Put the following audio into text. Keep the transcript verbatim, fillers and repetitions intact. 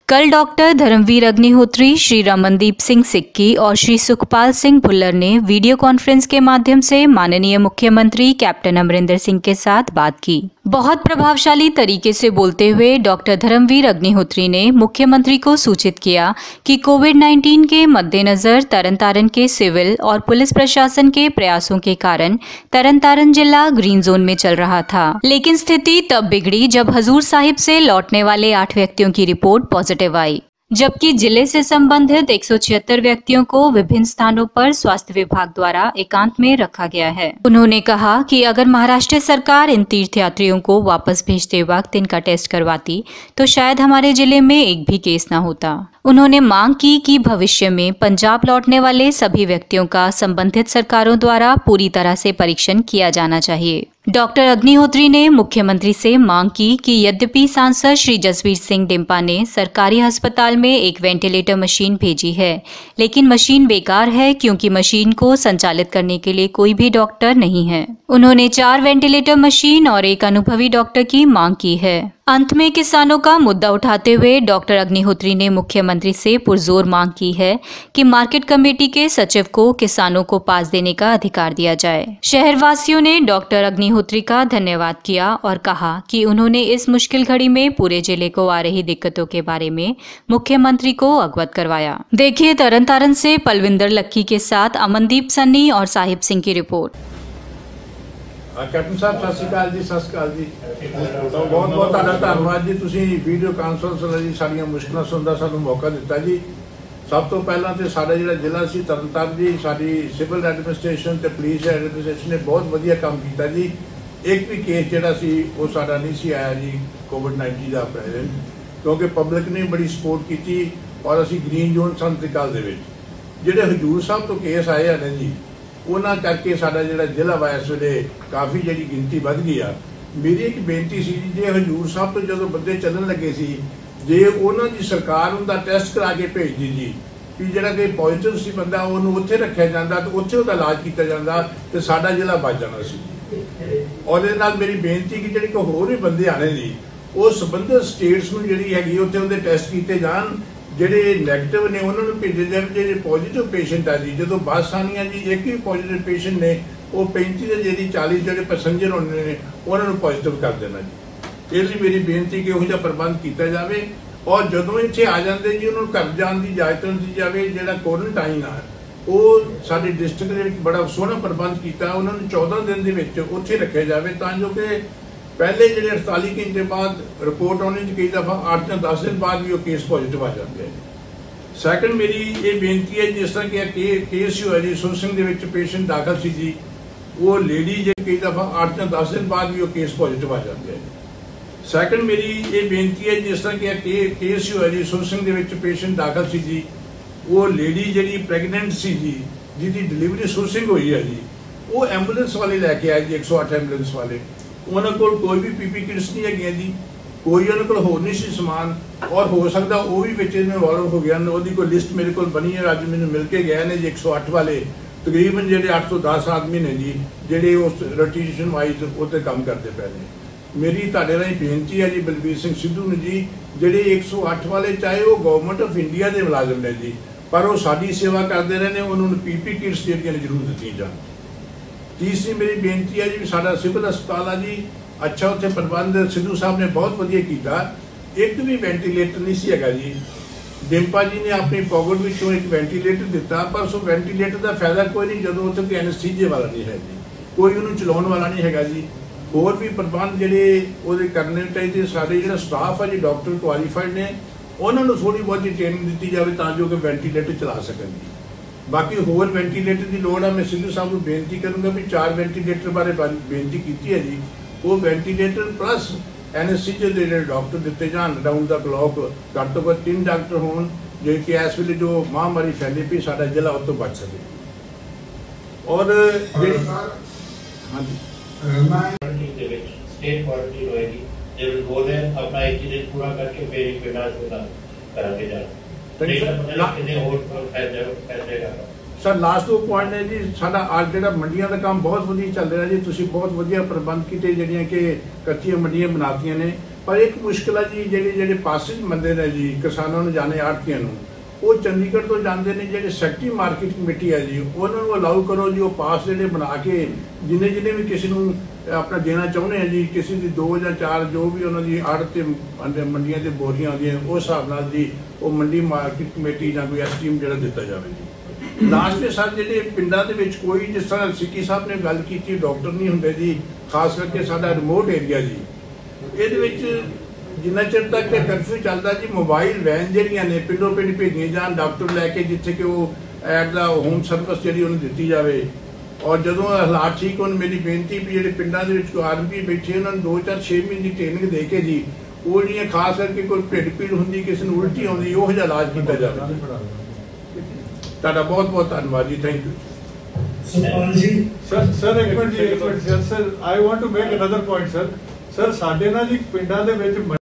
कल डॉक्टर धर्मवीर अग्निहोत्री, श्री रमनदीप सिंह सिक्की और श्री सुखपाल सिंह भुल्लर ने वीडियो कॉन्फ्रेंस के माध्यम से माननीय मुख्यमंत्री कैप्टन अमरिंदर सिंह के साथ बात की। बहुत प्रभावशाली तरीके से बोलते हुए डॉक्टर धर्मवीर अग्निहोत्री ने मुख्यमंत्री को सूचित किया कि कोविड नाइन्टीन के मद्देनजर तरनतारन के सिविल और पुलिस प्रशासन के प्रयासों के कारण तरनतारन जिला ग्रीन जोन में चल रहा था, लेकिन स्थिति तब बिगड़ी जब हजूर साहिब से लौटने वाले आठ व्यक्तियों की रिपोर्ट पॉजिटिव आई, जबकि जिले से संबंधित एक सौ छिहत्तर व्यक्तियों को विभिन्न स्थानों पर स्वास्थ्य विभाग द्वारा एकांत में रखा गया है। उन्होंने कहा कि अगर महाराष्ट्र सरकार इन तीर्थयात्रियों को वापस भेजते वक्त इनका टेस्ट करवाती तो शायद हमारे जिले में एक भी केस न होता। उन्होंने मांग की कि भविष्य में पंजाब लौटने वाले सभी व्यक्तियों का संबंधित सरकारों द्वारा पूरी तरह से परीक्षण किया जाना चाहिए। डॉक्टर अग्निहोत्री ने मुख्यमंत्री से मांग की कि यद्यपि सांसद श्री जसवीर सिंह डिम्पा ने सरकारी अस्पताल में एक वेंटिलेटर मशीन भेजी है, लेकिन मशीन बेकार है क्योंकि मशीन को संचालित करने के लिए कोई भी डॉक्टर नहीं है। उन्होंने चार वेंटिलेटर मशीन और एक अनुभवी डॉक्टर की मांग की है। अंत में किसानों का मुद्दा उठाते हुए डॉक्टर अग्निहोत्री ने मुख्यमंत्री से पुरजोर मांग की है कि मार्केट कमेटी के सचिव को किसानों को पास देने का अधिकार दिया जाए। शहरवासियों ने डॉक्टर अग्निहोत्री का धन्यवाद किया और कहा कि उन्होंने इस मुश्किल घड़ी में पूरे जिले को आ रही दिक्कतों के बारे में मुख्यमंत्री को अवगत करवाया। देखिए तरनतारन से पलविंदर लक्की के साथ अमनदीप सन्नी और साहिब सिंह की रिपोर्ट। कैप्टन साहब सत श्री अकाल जी। सत श्री अकाल जी। तो बहुत बहुत ਤੁਹਾਡਾ ਧੰਨਵਾਦ ਜੀ, ਤੁਸੀਂ ਵੀਡੀਓ ਕਾਨਫਰੰਸ ਲਈ ਸਾਡੀਆਂ ਮੁਸ਼ਕਲਾਂ ਸੁਣਨ ਦਾ ਸਾਨੂੰ ਮੌਕਾ ਦਿੱਤਾ ਜੀ। ਸਭ ਤੋਂ ਪਹਿਲਾਂ ਤੇ ਸਾਡਾ ਜਿਹੜਾ ਜ਼ਿਲ੍ਹਾ ਸੀ ਤਰਨਤਾਰਨ ਜੀ, ਸਾਡੀ ਸਿਵਲ ਐਡਮਿਨਿਸਟ੍ਰੇਸ਼ਨ ਤੇ ਪੁਲਿਸ ਐਡਮਿਨਿਸਟ੍ਰੇਸ਼ਨ ਨੇ ਬਹੁਤ ਵਧੀਆ ਕੰਮ ਕੀਤਾ ਜੀ। ਇੱਕ ਵੀ ਕੇਸ ਜਿਹੜਾ ਸੀ ਉਹ ਸਾਡਾ ਨਹੀਂ ਸੀ ਆਇਆ ਜੀ ਕੋਵਿਡ ਨਾਈਨਟੀਨ ਦਾ ਪ੍ਰੈਜ਼ੈਂਟ, ਕਿਉਂਕਿ ਪਬਲਿਕ ਨੇ ਬੜੀ ਸਪੋਰਟ ਕੀਤੀ ਔਰ ਅਸੀਂ ਗ੍ਰੀਨ ਜ਼ੋਨ ਸਨ ਤ੍ਰਿਕਾਲ ਦੇ ਵਿੱਚ ਜਿਹੜੇ ਹਜੂਰ ਸਾਹਿਬ ਤੋਂ ਕੇਸ ਆਏ ਹਨ ਜੀ, ਉਹਨਾਂ ਕਰਕੇ ਸਾਡਾ ਜਿਹੜਾ ਜ਼ਿਲ੍ਹਾ ਵਾ ਇਸ ਵੇਲੇ ਕਾਫੀ ਜਿਹੜੀ ਗਿਣਤੀ ਵੱਧ ਗਈ ਆ। ਮੇਰੀ ਇੱਕ ਬੇਨਤੀ ਸੀ ਜੇ ਹਜੂਰ ਸਾਹਿਬ ਤੋਂ ਜਦੋਂ ਬੰਦੇ ਚੱਲਣ ਲੱਗੇ ਸੀ, ਜੇ ਉਹਨਾਂ ਦੀ ਸਰਕਾਰ ਉਹਦਾ ਟੈਸਟ ਕਰਾ ਕੇ ਭੇਜਦੀ ਜੀ ਕਿ ਜਿਹੜਾ ਕਿ ਪੋਜ਼ਿਟਿਵ ਸੀ ਬੰਦਾ ਉਹਨੂੰ ਉੱਥੇ ਰੱਖਿਆ ਜਾਂਦਾ ਤੇ ਉੱਥੇ ਉਹਦਾ ਇਲਾਜ ਕੀਤਾ ਜਾਂਦਾ ਤੇ ਸਾਡਾ ਜ਼ਿਲ੍ਹਾ ਬਚ ਜਾਣਾ ਸੀ। ਉਹਦੇ ਨਾਲ ਮੇਰੀ ਬੇਨਤੀ ਕਿ ਜਿਹੜੇ ਕੋ ਹੋਰ ਵੀ ਬੰਦੇ ਆਣੇ ਜੀ ਉਹ ਸੰਬੰਧਿਤ ਸਟੇਟਸ ਨੂੰ ਜਿਹੜੀ ਹੈਗੀ ਉੱਥੇ ਉਹਦੇ ਟੈਸਟ ਕੀਤੇ ਜਾਣ, ਜਿਹੜੇ ਨੈਗੇਟਿਵ ਨੇ ਉਹਨਾਂ ਨੂੰ ਭੇਜੇ ਜਾਣ, ਜਿਹੜੇ ਪੋਜ਼ਿਟਿਵ ਪੇਸ਼ੈਂਟ ਆ ਜੀ ਜਦੋਂ ਬੱਸ ਆਉਣੀਆਂ ਜੀ ਇੱਕ ਵੀ ਪੋਜ਼ਿਟਿਵ ਪੇਸ਼ੈਂਟ ਨੇ ਉਹ ਪੈਂਤੀ ਦੇ ਜਿਹੜੀ ਚਾਲੀ ਜਿਹੜੇ ਪੈਸੰਜਰ ਹੋਣੇ ਨੇ ਉਹਨਾਂ ਨੂੰ ਪੋਜ਼ਿਟਿਵ ਕਰ ਦੇਣਾ ਜੀ। ਇਸ ਲਈ ਮੇਰੀ ਬੇਨਤੀ ਕਿ ਉਹੋ ਜਿਹਾ ਪ੍ਰਬੰਧ ਕੀਤਾ ਜਾਵੇ ਔਰ ਜਦੋਂ ਇੱਥੇ ਆ ਜਾਂਦੇ ਜੀ ਉਹਨਾਂ ਨੂੰ ਘਰ ਜਾਣ ਦੀ ਇਜਾਜ਼ਤ ਦਿੱਤੀ ਜਾਵੇ। ਜਿਹੜਾ ਕੁਆਰੰਟਾਈਨ ਆ ਉਹ ਸਾਡੇ ਡਿਸਟ੍ਰਿਕਟ ਦੇ ਵਿੱਚ ਬੜਾ ਸੋਹਣਾ ਪ੍ਰਬੰਧ ਕੀਤਾ, ਉਹਨਾਂ ਨੂੰ ਚੌਦਾਂ ਦਿਨ ਦੇ ਵਿੱਚ ਉੱਥੇ ਰੱਖਿਆ ਜਾਵੇ ਤਾਂ ਜੋ ਕਿ ਪਹਿਲੇ ਜਿਹੜੇ ਅੜਤਾਲੀ ਘੰਟੇ ਬਾਅਦ ਰਿਪੋਰਟ ਆਉਣੀ ਚ ਕਈ ਦਫਾ ਅੱਠ ਜਾਂ ਦਸ ਦਿਨ ਬਾਅਦ ਵੀ ਉਹ ਕੇਸ ਪੋਜ਼ਿਟਿਵ ਆ ਜਾਂਦੇ ਆ। ਸੈਕੰਡ ਮੇਰੀ ਇਹ ਬੇਨਤੀ ਹੈ ਜਿਸ ਤਰ੍ਹਾਂ ਕਿ ਕੇਸ ਹੋਇਆ ਜੀ ਸੁਰਸਿੰਘ ਦੇ ਵਿੱਚ ਪੇਸ਼ੈਂਟ ਦਾਖਲ ਸੀ ਜੀ, ਉਹ ਲੇਡੀ ਜੇ ਕਈ ਦਫਾ ਅੱਠ ਜਾਂ ਦਸ ਦਿਨ ਬਾਅਦ ਵੀ ਉਹ ਕੇਸ ਪੋਜ਼ਿਟਿਵ ਆ ਜਾਂਦੇ ਆ। ਸੈਕੰਡ ਮੇਰੀ ਇਹ ਬੇਨਤੀ ਹੈ ਜਿਸ ਤਰ੍ਹਾਂ ਕਿ ਕੇਸ ਹੋਇਆ ਜੀ ਸੁਰਸਿੰਘ ਦੇ ਵਿੱਚ ਪੇਸ਼ੈਂਟ ਦਾਖਲ ਸੀ ਜੀ, ਉਹ ਲੇਡੀ ਜਿਹੜੀ ਪ੍ਰੈਗਨੈਂਟ ਸੀ ਜੀ ਜਿਹਦੀ ਡਿਲੀਵਰੀ ਸੁਰਸਿੰਘ ਹੋਈ ਹੈ ਜੀ, ਉਹ ਐਂਬੂਲੈਂਸ ਵਾਲੇ ਲੈ ਕੇ ਆਏ ਜੀ ਇੱਕ ਸੌ ਅੱਠ ਐਂਬੂਲੈਂਸ ਵਾਲੇ। ਉਹਨਾਂ ਕੋਲ ਕੋਈ ਵੀ ਪੀਪੀ ਕਿਟਸ ਨਹੀਂ ਹੈਗੀਆਂ ਜੀ, ਕੋਈ ਉਹਨਾਂ ਕੋਲ ਹੋਰ ਨਹੀਂ ਸੀ ਸਮਾਨ ਔਰ ਹੋ ਸਕਦਾ ਉਹ ਵੀ ਵਿੱਚ ਇਨਵੋਲਵ ਹੋ ਗਿਆ। ਉਹਦੀ ਕੋਈ ਲਿਸਟ ਮੇਰੇ ਕੋਲ ਬਣੀ ਹੈ, ਅੱਜ ਮੈਨੂੰ ਮਿਲ ਕੇ ਗਏ ਨੇ ਜੀ ਇੱਕ ਸੌ ਅੱਠ ਵਾਲੇ ਤਕਰੀਬਨ ਜਿਹੜੇ ਅੱਠ ਤੋਂ ਦਸ ਆਦਮੀ ਨੇ ਜੀ ਜਿਹੜੇ ਉਸ ਰੋਟੇਸ਼ਨ ਵਾਈਜ਼ ਉੱਤੇ ਕੰਮ ਕਰਦੇ ਪਏ ਨੇ। ਮੇਰੀ ਤੁਹਾਡੇ ਰਾਹੀਂ ਬੇਨਤੀ ਹੈ ਜੀ ਬਲਬੀਰ ਸਿੰਘ ਸਿੱਧੂ ਨੂੰ ਜੀ, ਜਿਹੜੇ ਇੱਕ ਸੌ ਅੱਠ ਵਾਲੇ ਚਾਹੇ ਉਹ ਗਵਰਨਮੈਂਟ ਆਫ ਇੰਡੀਆ ਦੇ ਮੁਲਾਜ਼ਮ ਨੇ ਜੀ ਪਰ ਉਹ ਸਾਡੀ ਸੇਵਾ ਕਰਦੇ ਰਹੇ ਨੇ, ਉਹਨਾਂ ਨੂੰ ਪੀਪੀ ਕਿਟਸ ਜਿਹੜੀਆਂ ਨੇ ਜ਼ਰੂਰ ਦਿੱਤੀ ਜਾਣ। तीसरी मेरी बेनती है जी साडा सिविल अस्पताल है जी अच्छा उत्थे प्रबंध सिद्धू साहब ने बहुत वधिया कीता, एक भी वेंटिलेटर नहीं सी हैगा जी। डिम्पा जी ने अपनी पॉकेट विचों एक वेंटिलेटर दिता पर उस वेंटिलेटर का फायदा कोई नहीं जदों उत्थे कोई एनेस्थीजिया वाला नहीं है जी, कोई उन्होंने चलाउण वाला नहीं हैगा जी। होर भी प्रबंध जिहड़े ओहदे करने चाहिए। साडे जिहड़ा स्टाफ है जी डॉक्टर क्वालीफाइड ने उन्होंने थोड़ी बहुत ट्रेनिंग दी जाए तां जो कि वेंटिलेटर चला सकन जी। बाकी होर वेंटिलेटर की लोड़ है, मैं सिद्धू साहब को बेनती करूँगा भी चार वेंटिलेटर बारे बेनती की है जी, वो वेंटिलेटर प्लस एनेस्थीजिया के जो डॉक्टर दिते जान राउंड द क्लॉक, घट तो घट तीन डॉक्टर हो जो कि इस वे जो महामारी फैली पी साडा जिला उस तो बच सके। और हाँ जी स्टेट क्वारंटीन होएगी जब बोले अपना एक चीज पूरा करके फिर एक इलाज करा के जाना। सर लास्ट वो पॉइंट है जी साडा आज जिहड़ा मंडियां दा काम बहुत वधिया चल रहा जी, तुसीं बहुत वधिया प्रबंध कीते जिहड़ियां कि कच्चियां मंडियां बनातियां ने पर एक मुश्किल है जी ਜਿਹੜੇ ਜਿਹੜੇ ਪਾਸਿਸ ਬੰਦੇ ਨੇ ਜੀ ਕਿਸਾਨਾਂ ਨੂੰ ਜਾਣੇ ਆੜਤੀਆਂ ਨੂੰ ਉਹ ਚੰਡੀਗੜ੍ਹ ਤੋਂ ਜਾਂਦੇ ਨੇ ਜਿਹੜੇ ਸੈਕਟਰੀ ਮਾਰਕੀਟ ਕਮੇਟੀ ਹੈ ਜੀ ਉਹਨਾਂ ਨੂੰ ਅਲਾਉ ਕਰੋ ਜੀ ਉਹ ਪਾਸ ਜਿਹੜੇ ਬਣਾ ਕੇ ਜਿੰਨੇ ਜਿੰਨੇ ਵੀ ਕਿਸੇ ਨੂੰ ਆਪਣਾ ਦੇਣਾ ਚਾਹੁੰਦੇ ਆ ਜੀ ਕਿਸੇ ਦੀ ਦੋ ਜਾਂ ਚਾਰ ਜੋ ਵੀ ਉਹਨਾਂ ਦੀ ਆੜਤ ਤੇ ਮੰਡੀਆਂ ਤੇ ਬੋਰੀਆਂ ਆਉਂਦੀਆਂ ਉਸ ਹਿਸਾਬ ਨਾਲ ਜੀ ਉਹ ਮੰਡੀ ਮਾਰਕੀਟ ਕਮੇਟੀ ਜਾਂ ਕੋਈ ਐਸਟੀਐਮ ਜਿਹੜਾ ਦਿੱਤਾ ਜਾਵੇ ਜੀ ਲਾਸਟ ਦੇ ਸਾਥ ਜਿਹੜੇ ਪਿੰਡਾਂ ਦੇ ਵਿੱਚ ਕੋਈ ਜਿਸ ਤਰ੍ਹਾਂ ਸਿੱਕੀ ਸਾਹਿਬ ਨੇ ਗੱਲ ਕੀਤੀ ਡਾਕਟਰ ਨਹੀਂ ਹੁੰਦੇ ਜੀ ਖਾਸ ਕਰਕੇ ਸਾਡਾ ਰਿਮੋਟ ਏਰੀਆ ਜੀ ਇਹਦੇ ਵਿੱਚ ਜਿੰਨਾ ਚਿਰ ਤੱਕ ਕਰਫਿਊ ਚੱਲਦਾ ਜੀ ਮੋਬਾਈਲ ਵੈਨ ਜਿਹੜੀਆਂ ਨੇ ਪਿੰਡੋਂ ਪਿੰਡ ਭੇਜੀਆਂ ਜਾਣ ਡਾਕਟਰ ਲੈ ਕੇ ਜਿੱਥੇ ਕਿ ਉਹ ਐਟ ਦਾ ਹੋਮ ਸਰਵਿਸ ਜਿਹੜੀ ਉਹਨੂੰ ਦਿੱਤੀ ਜਾਵੇ ਔਰ ਜਦੋਂ ਹਾਲਾਤ ਠੀਕ ਹੋਣ ਮੇਰੀ ਬੇਨਤੀ ਵੀ ਜਿਹੜੇ ਪਿੰਡਾਂ ਦੇ ਵਿੱਚ ਆਰਮੀ ਬੈਠੇ ਉਹਨਾਂ ਨੂੰ ਦੋ ਚਾਰ ਛੇ ਮਹੀਨੇ ਦੀ ਟ੍ਰੇਨਿੰਗ ਦੇ ਕੇ ਜੀ ਉਹ ਜਿਹੜੀਆਂ ਖਾਸ ਕਰਕੇ ਕੋਈ ਢਿੱਡ ਪੀੜ ਹੁੰਦੀ ਕਿਸੇ ਨੂੰ ਉਲਟੀ ਆਉਂਦੀ ਉਹ ਜਿਹਾ ਇਲਾਜ ਕੀਤਾ ਜਾਵੇ ਤੁਹਾਡਾ ਬਹੁਤ ਬਹੁਤ ਧੰਨਵਾਦ ਜੀ ਥੈਂਕ ਯੂ ਸੁਖਪਾਲ ਜੀ ਸਰ ਸਰ ਇੱਕ ਮਿੰਟ ਜੀ ਇੱਕ minute sir sir I want to make another point sir sir ਸਾਡੇ ਨਾਲ ਜੀ ਪਿੰਡਾਂ ਦੇ ਵਿੱਚ